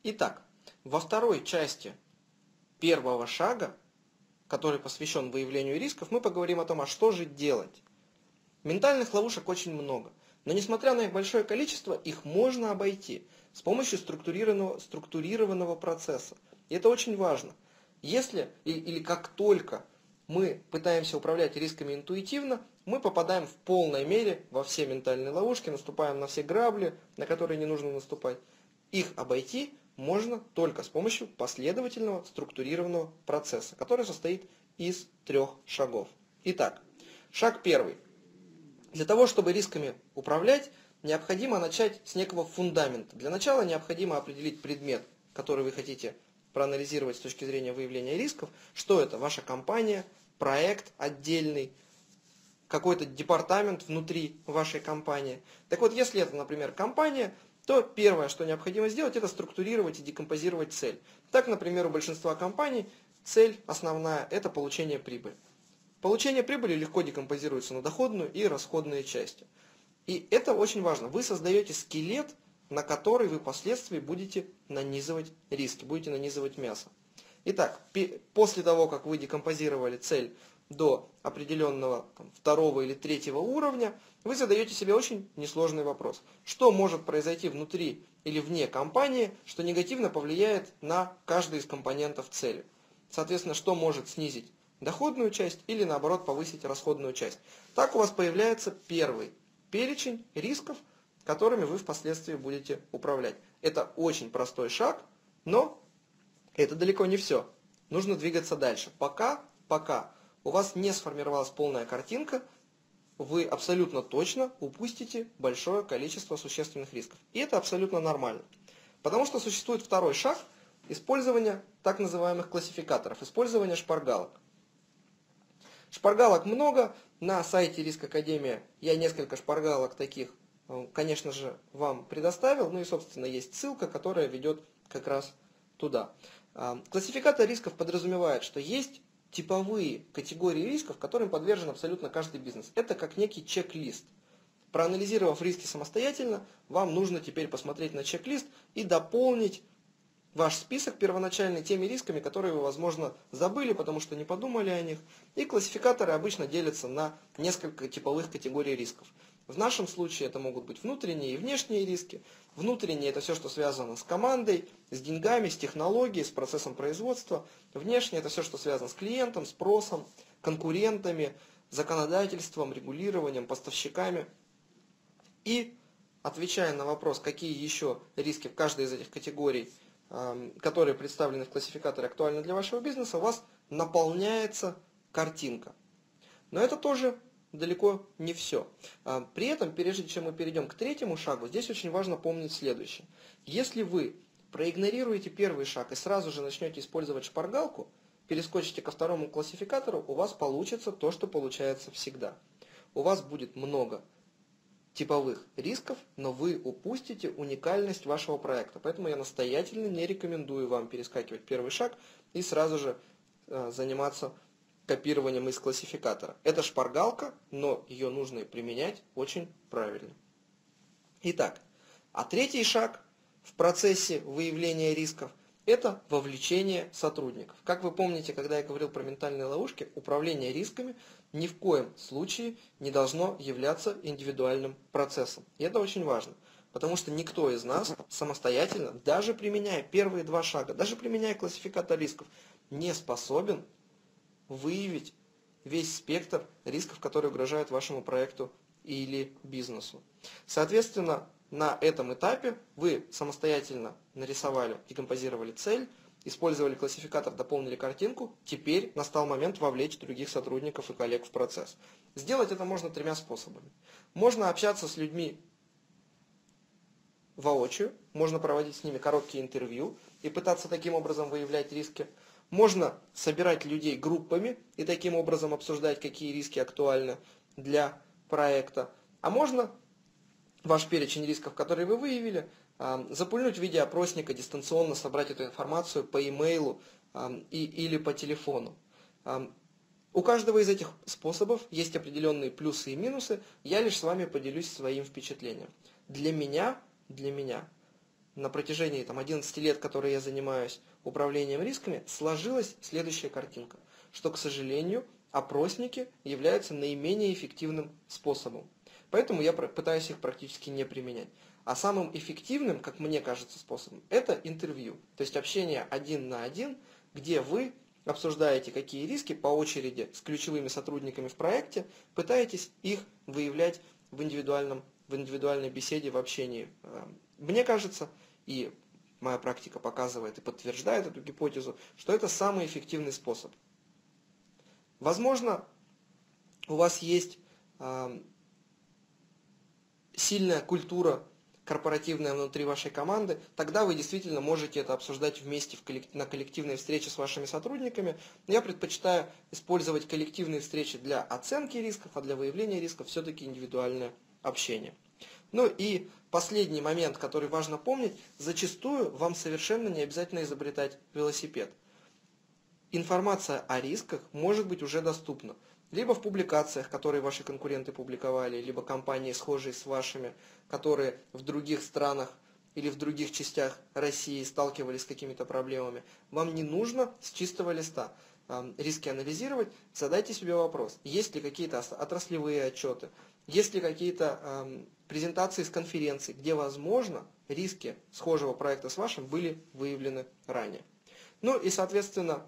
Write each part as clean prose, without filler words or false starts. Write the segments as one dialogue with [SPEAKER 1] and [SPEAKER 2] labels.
[SPEAKER 1] Итак, во второй части первого шага, который посвящен выявлению рисков, мы поговорим о том, а что же делать. Ментальных ловушек очень много, но несмотря на их большое количество, их можно обойти с помощью структурированного процесса. И это очень важно. Если или как только мы пытаемся управлять рисками интуитивно, мы попадаем в полной мере во все ментальные ловушки, наступаем на все грабли, на которые не нужно наступать. Их обойти можно только с помощью последовательного структурированного процесса, который состоит из 3 шагов. Итак, шаг первый. Для того, чтобы рисками управлять, необходимо начать с некого фундамента. Для начала необходимо определить предмет, который вы хотите проанализировать с точки зрения выявления рисков. Что это? Ваша компания, проект отдельный, какой-то департамент внутри вашей компании. Так вот, если это, например, компания, то первое, что необходимо сделать, это структурировать и декомпозировать цель. Так, например, у большинства компаний цель основная – это получение прибыли. Получение прибыли легко декомпозируется на доходную и расходные части. И это очень важно. Вы создаете скелет, на который вы впоследствии будете нанизывать риски, будете нанизывать мясо. Итак, после того, как вы декомпозировали цель до определенного 2-го или 3-го уровня, вы задаете себе очень несложный вопрос. Что может произойти внутри или вне компании, что негативно повлияет на каждый из компонентов цели? Соответственно, что может снизить доходную часть или наоборот повысить расходную часть. Так у вас появляется первый перечень рисков, которыми вы впоследствии будете управлять. Это очень простой шаг, но это далеко не все. Нужно двигаться дальше. Пока у вас не сформировалась полная картинка, вы абсолютно точно упустите большое количество существенных рисков. И это абсолютно нормально. Потому что существует второй шаг – использование так называемых классификаторов, использование шпаргалок. Шпаргалок много. На сайте Риск Академия я несколько шпаргалок таких, конечно же, вам предоставил. Ну и, собственно, есть ссылка, которая ведет как раз туда. Классификатор рисков подразумевает, что есть типовые категории рисков, которым подвержен абсолютно каждый бизнес. Это как некий чек-лист. Проанализировав риски самостоятельно, вам нужно теперь посмотреть на чек-лист и дополнить ваш список первоначальный теми рисками, которые вы, возможно, забыли, потому что не подумали о них. И классификаторы обычно делятся на несколько типовых категорий рисков. В нашем случае это могут быть внутренние и внешние риски. Внутренние – это все, что связано с командой, с деньгами, с технологией, с процессом производства. Внешние – это все, что связано с клиентом, спросом, конкурентами, законодательством, регулированием, поставщиками. И, отвечая на вопрос, какие еще риски в каждой из этих категорий, которые представлены в классификаторе, актуальны для вашего бизнеса, у вас наполняется картинка. Но это тоже далеко не все. При этом, прежде чем мы перейдем к 3-му шагу, здесь очень важно помнить следующее. Если вы проигнорируете первый шаг и сразу же начнете использовать шпаргалку, перескочите ко 2-му классификатору, у вас получится то, что получается всегда. У вас будет много типовых рисков, но вы упустите уникальность вашего проекта. Поэтому я настоятельно не рекомендую вам перескакивать первый шаг и сразу же заниматься копированием из классификатора. Это шпаргалка, но ее нужно применять очень правильно. Итак, а 3-й шаг в процессе выявления рисков – это вовлечение сотрудников. Как вы помните, когда я говорил про ментальные ловушки, управление рисками ни в коем случае не должно являться индивидуальным процессом. И это очень важно, потому что никто из нас самостоятельно, даже применяя первые 2 шага, даже применяя классификатор рисков, не способен выявить весь спектр рисков, которые угрожают вашему проекту или бизнесу. Соответственно, на этом этапе вы самостоятельно нарисовали, декомпозировали цель, использовали классификатор, дополнили картинку, теперь настал момент вовлечь других сотрудников и коллег в процесс. Сделать это можно 3 способами. Можно общаться с людьми воочию, можно проводить с ними короткие интервью и пытаться таким образом выявлять риски. Можно собирать людей группами и таким образом обсуждать, какие риски актуальны для проекта. А можно ваш перечень рисков, которые вы выявили, запульнуть в виде опросника, дистанционно собрать эту информацию по имейлу или по телефону. У каждого из этих способов есть определенные плюсы и минусы. Я лишь с вами поделюсь своим впечатлением. Для меня на протяжении 11 лет, которые я занимаюсь управлением рисками, сложилась следующая картинка, что, к сожалению, опросники являются наименее эффективным способом. Поэтому я пытаюсь их практически не применять. А самым эффективным, как мне кажется, способом, это интервью. То есть общение 1 на 1, где вы обсуждаете, какие риски по очереди с ключевыми сотрудниками в проекте, пытаетесь их выявлять в индивидуальной беседе, в общении. Мне кажется, и моя практика показывает и подтверждает эту гипотезу, что это самый эффективный способ. Возможно, у вас есть сильная культура корпоративная внутри вашей команды, тогда вы действительно можете это обсуждать вместе на коллективной встрече с вашими сотрудниками. Я предпочитаю использовать коллективные встречи для оценки рисков, а для выявления рисков все-таки индивидуальное общение. Ну и последний момент, который важно помнить, зачастую вам совершенно не обязательно изобретать велосипед. Информация о рисках может быть уже доступна. Либо в публикациях, которые ваши конкуренты публиковали, либо компании, схожие с вашими, которые в других странах или в других частях России сталкивались с какими-то проблемами. Вам не нужно с чистого листа риски анализировать. Задайте себе вопрос, есть ли какие-то отраслевые отчеты, есть ли какие-то презентации с конференций, где, возможно, риски схожего проекта с вашим были выявлены ранее. Ну и, соответственно,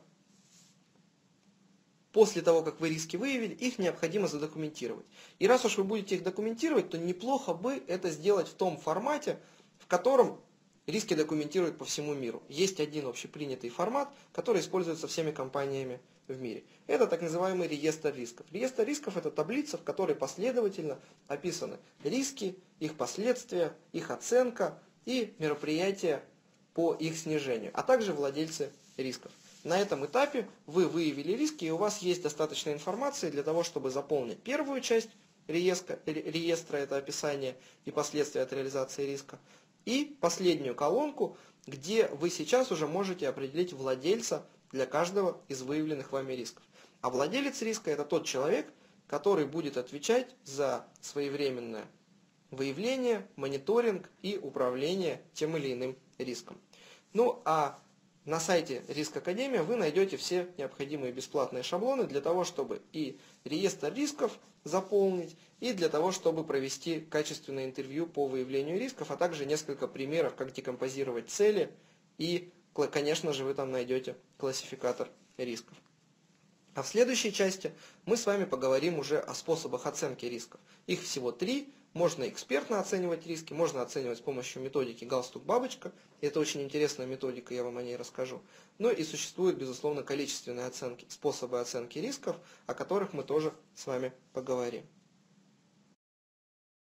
[SPEAKER 1] после того, как вы риски выявили, их необходимо задокументировать. И раз уж вы будете их документировать, то неплохо бы это сделать в том формате, в котором риски документируют по всему миру. Есть один общепринятый формат, который используется всеми компаниями в мире. Это так называемый реестр рисков. Реестр рисков – это таблица, в которой последовательно описаны риски, их последствия, их оценка и мероприятия по их снижению, а также владельцы рисков. На этом этапе вы выявили риски, и у вас есть достаточно информации для того, чтобы заполнить первую часть реестра, это описание и последствия от реализации риска, и последнюю колонку, где вы сейчас уже можете определить владельца для каждого из выявленных вами рисков. А владелец риска – это тот человек, который будет отвечать за своевременное выявление, мониторинг и управление тем или иным риском. Ну а на сайте Риск Академия вы найдете все необходимые бесплатные шаблоны для того, чтобы и реестр рисков заполнить, и для того, чтобы провести качественное интервью по выявлению рисков, а также несколько примеров, как декомпозировать цели, и, конечно же, вы там найдете классификатор рисков. А в следующей части мы с вами поговорим уже о способах оценки рисков. Их всего 3. Можно экспертно оценивать риски, можно оценивать с помощью методики галстук-бабочка. Это очень интересная методика, я вам о ней расскажу. Ну и существуют, безусловно, количественные оценки, способы оценки рисков, о которых мы тоже с вами поговорим.